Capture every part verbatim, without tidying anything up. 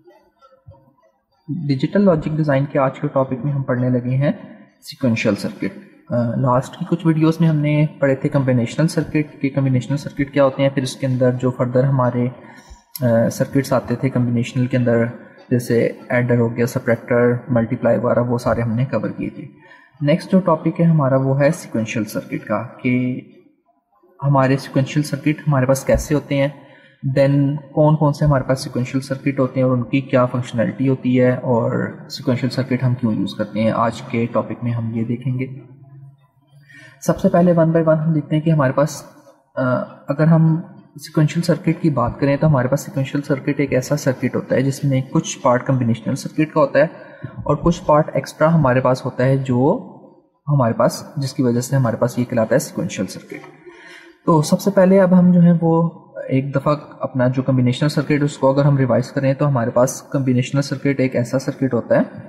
Digital logic design के आज के टॉपिक में हम पढ़ने लगे हैं सीक्वेंशियल सर्किट। लास्ट की कुछ वीडियोस में हमने पढ़े थे कम्बिनेशनल सर्किट के कम्बिनेशनल सर्किट क्या होते हैं, फिर उसके अंदर जो फर्दर हमारे सर्किट्स आते थे कम्बिनेशनल के अंदर, जैसे एडर हो गया, सब्ट्रैक्टर, मल्टीप्लाई वगैरह, वो सारे हमने कवर किए थे। नेक्स्ट जो टॉपिक है हमारा वो है सीक्वेंशियल सर्किट का, कि हमारे सीक्वेंशियल सर्किट हमारे पास कैसे होते हैं, देन कौन कौन से हमारे पास सीक्वेंशियल सर्किट होते हैं और उनकी क्या फंक्शनैलिटी होती है, और सीक्वेंशियल सर्किट हम क्यों यूज़ करते हैं। आज के टॉपिक में हम ये देखेंगे। सबसे पहले वन बाय वन हम देखते हैं कि हमारे पास अगर हम सीक्वेंशियल सर्किट की बात करें तो हमारे पास सीक्वेंशियल सर्किट एक ऐसा सर्किट होता है जिसमें कुछ पार्ट कम्बिनेशनल सर्किट का होता है और कुछ पार्ट एक्स्ट्रा हमारे पास होता है जो हमारे पास, जिसकी वजह से हमारे पास ये कहलाता है सीक्वेंशियल सर्किट। तो सबसे पहले अब हम जो है वो एक दफ़ा अपना जो कम्बिनेशनल सर्किट उसको अगर हम रिवाइज करें तो हमारे पास कम्बिनेशनल सर्किट एक ऐसा सर्किट होता है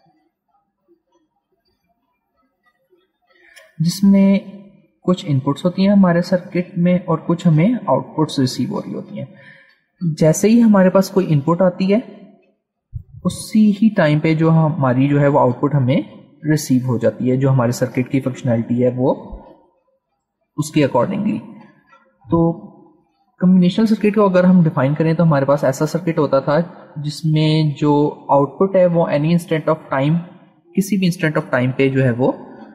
जिसमें कुछ इनपुट्स होती हैं हमारे सर्किट में और कुछ हमें आउटपुट्स रिसीव हो रही होती हैं। जैसे ही हमारे पास कोई इनपुट आती है उसी ही टाइम पे जो हमारी जो है वो आउटपुट हमें रिसीव हो जाती है, जो हमारे सर्किट की फंक्शनैलिटी है वो उसके अकॉर्डिंगली। तो कम्बिनेशनल सर्किट को अगर हम डिफाइन करें तो हमारे पास ऐसा सर्किट होता था जिसमें जो आउटपुट है वो एनी इंस्टेंट ऑफ टाइम, किसी भी इंस्टेंट ऑफ टाइम पे जो है वो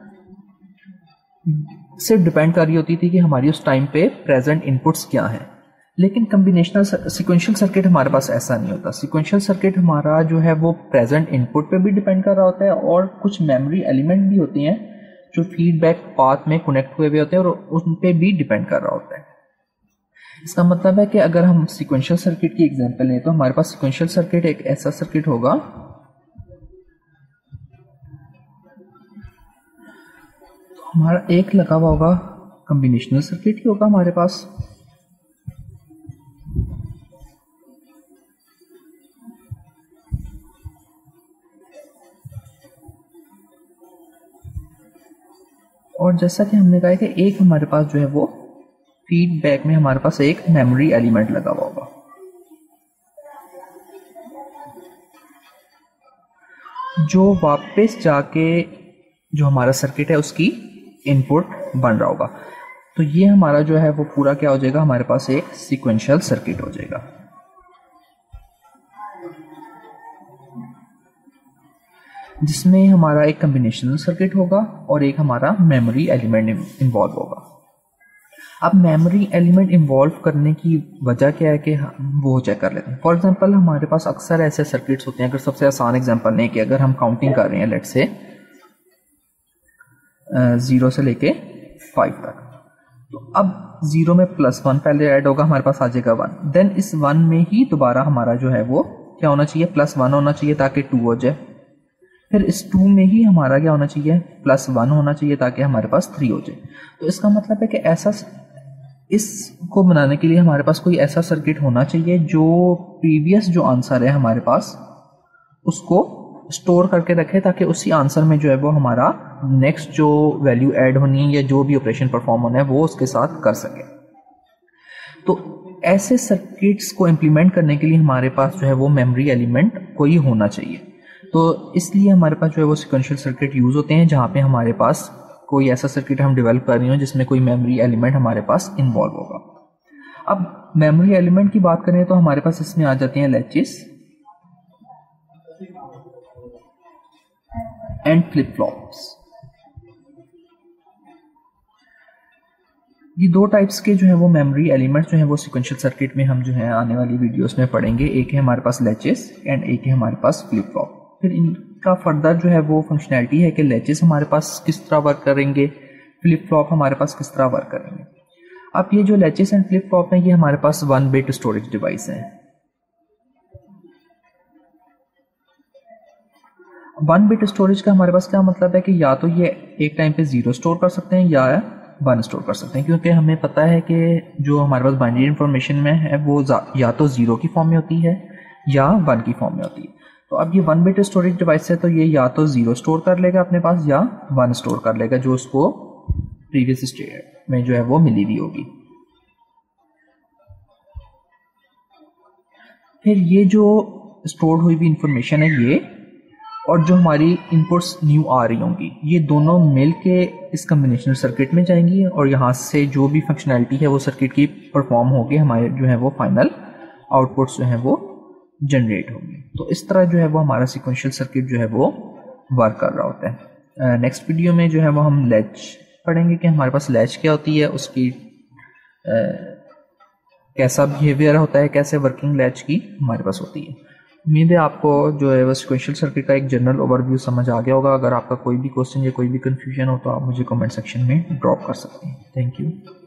सिर्फ डिपेंड कर रही होती थी कि हमारी उस टाइम पे प्रेजेंट इनपुट्स क्या हैं। लेकिन कम्बिनेशनल सीक्वेंशियल सर्किट हमारे पास ऐसा नहीं होता। सीक्वेंशियल सर्किट हमारा जो है वो प्रेजेंट इनपुट पे भी डिपेंड कर रहा होता है और कुछ मेमोरी एलिमेंट भी होते हैं जो फीडबैक पाथ में कनेक्ट हुए हुए होते हैं और उन पे भी डिपेंड कर रहा होता है। इसका मतलब है कि अगर हम सीक्वेंशियल सर्किट की एग्जांपल लें तो हमारे पास सीक्वेंशियल सर्किट एक ऐसा सर्किट होगा तो हमारा एक लगा हुआ होगा कम्बिनेशनल सर्किट ही होगा हमारे पास, और जैसा कि हमने कहा है कि एक हमारे पास जो है वो फीडबैक में हमारे पास एक मेमोरी एलिमेंट लगा हुआ होगा। जो वापस जाके जो हमारा सर्किट है उसकी इनपुट बन रहा होगा। तो ये हमारा जो है वो पूरा क्या हो जाएगा, हमारे पास एक सीक्वेंशियल सर्किट हो जाएगा। जिसमें हमारा एक कम्बिनेशनल सर्किट होगा और एक हमारा मेमोरी एलिमेंट इन्वॉल्व होगा। अब मेमोरी एलिमेंट इन्वॉल्व करने की वजह क्या है कि हम वो चेक कर लेते हैं। फॉर एग्जांपल हमारे पास अक्सर ऐसे सर्किट्स होते हैं, अगर सबसे आसान एग्जांपल लें कि अगर हम काउंटिंग कर रहे हैं लेट्स से ज़ीरो से लेके फाइव तक, तो अब ज़ीरो में प्लस वन पहले ऐड होगा, हमारे पास आ जाएगा वन। देन इस वन में ही दोबारा हमारा जो है वो क्या होना चाहिए, प्लस वन होना चाहिए ताकि टू हो जाए। फिर इस टू में ही हमारा क्या होना चाहिए, प्लस वन होना चाहिए ताकि हमारे पास थ्री हो जाए। तो इसका मतलब है कि ऐसा इसको बनाने के लिए हमारे पास कोई ऐसा सर्किट होना चाहिए जो प्रीवियस जो आंसर है हमारे पास उसको स्टोर करके रखे ताकि उसी आंसर में जो है वो हमारा नेक्स्ट जो वैल्यू ऐड होनी है या जो भी ऑपरेशन परफॉर्म होना है वो उसके साथ कर सके। तो ऐसे सर्किट्स को इम्प्लीमेंट करने के लिए हमारे पास जो है वो मेमोरी एलिमेंट कोई होना चाहिए। तो इसलिए हमारे पास जो है वो सीक्वेंशियल सर्किट यूज होते हैं जहाँ पे हमारे पास कोई ऐसा सर्किट हम डेवलप कर रहे हो जिसमें कोई मेमोरी एलिमेंट हमारे पास इन्वॉल्व होगा। अब मेमोरी एलिमेंट की बात करें तो हमारे पास इसमें आ जाती हैं लैचेस एंड फ्लिप फ्लॉप्स। ये दो टाइप्स के जो है वो मेमोरी एलिमेंट्स जो है वो सीक्वेंशियल सर्किट में हम जो है आने वाली वीडियोस में पढ़ेंगे। एक है हमारे पास लैचेस एंड एक है हमारे पास फ्लिप फ्लॉप। फिर इनका फर्दर जो है वो फंक्शनैलिटी है कि लैचेस हमारे पास किस तरह वर्क करेंगे, फ्लिप फ्लॉप हमारे पास किस तरह वर्क करेंगे। अब ये जो लैचेस एंड फ्लिप फ्लॉप हैं ये हमारे पास वन बिट स्टोरेज डिवाइस हैं। वन बिट स्टोरेज का हमारे पास क्या मतलब है कि या तो ये एक टाइम पे जीरो स्टोर कर सकते हैं या वन स्टोर कर सकते हैं, क्योंकि हमें पता है कि जो हमारे पास बाइनरी इंफॉर्मेशन में है वो या तो जीरो की फॉर्म में होती है या वन की फॉर्म में होती है। तो अब ये वन बिट स्टोरेज डिवाइस है तो ये या तो जीरो स्टोर कर लेगा अपने पास या वन स्टोर कर लेगा जो उसको प्रीवियस स्टेट में जो है वो मिली हुई होगी। फिर ये जो स्टोर हुई भी इंफॉर्मेशन है ये, और जो हमारी इनपुट्स न्यू आ रही होंगी, ये दोनों मिल के इस कम्बिनेशनल सर्किट में जाएंगी और यहाँ से जो भी फंक्शनैलिटी है वो सर्किट की परफॉर्म होगी, हमारे जो है वो फाइनल आउटपुट्स जो है वो जनरेट होंगे। तो इस तरह जो है वो हमारा सिक्वेंशियल सर्किट जो है वो वर्क कर रहा होता है। नेक्स्ट वीडियो में जो है वो हम लैच पढ़ेंगे कि हमारे पास लैच क्या होती है, उसकी uh, कैसा बिहेवियर होता है, कैसे वर्किंग लैच की हमारे पास होती है। उम्मीद है आपको जो है वो सिक्वेंशियल सर्किट का एक जनरल ओवरव्यू समझ आ गया होगा। अगर आपका कोई भी क्वेश्चन या कोई भी कंफ्यूजन हो तो आप मुझे कमेंट सेक्शन में ड्रॉप कर सकते हैं। Thank you.